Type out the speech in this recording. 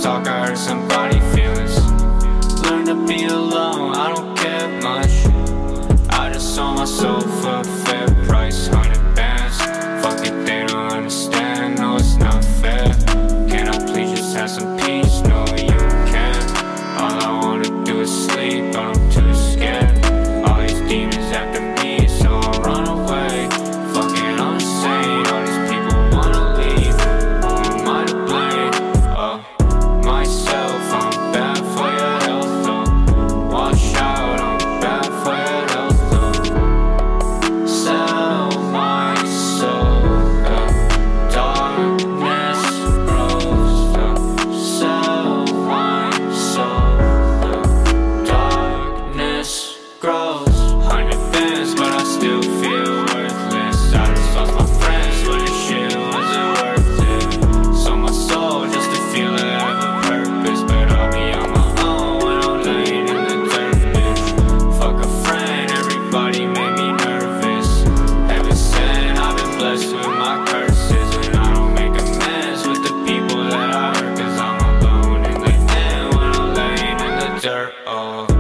talk, I hurt somebody's feelings. Learn to be alone, I don't care much. I just sold my soul for a fair price, 100 bands. Fuck it, they don't understand, no it's not fair. Can I please just have some peace? No you can't. All I wanna do is sleep, but I'm too scared. All these demons after me, so I run away. Fuck it, I'm insane, all these people wanna leave. Who am I to blame? Myself, I'm bad for your health though. Watch out, I'm bad for your health though. Sell my soul, darkness grows Sell my soul, darkness grows 100 bands, but I still feel worthless. I just lost my friends, but this shit wasn't worth it. Sold my soul just to feel that I have a purpose, but I'll be on my own when I'm laying in the dirt, bitch. Fuck a friend, everybody made me nervous. Heaven sent, I've been blessed with my curses, and I don't make amends with the people that I hurt, cause I'm alone in the end when I'm laying in the dirt. Oh.